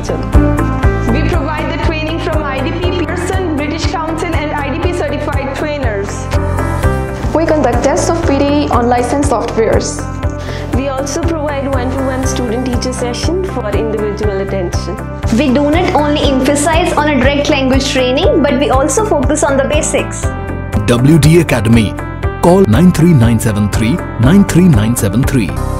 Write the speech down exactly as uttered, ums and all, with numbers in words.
Council. We provide the training from I D P, Pearson, British Council and I D P certified trainers. We conduct tests of P T E on licensed softwares. We also provide one-to-one student-teacher session for individual attention. We do not only emphasize on a direct language training, but we also focus on the basics. W D Academy. Call nine three nine seven three nine three nine seven three.